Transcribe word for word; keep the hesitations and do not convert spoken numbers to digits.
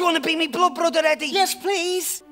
you want to be me blood brother, Eddie? Yes, please.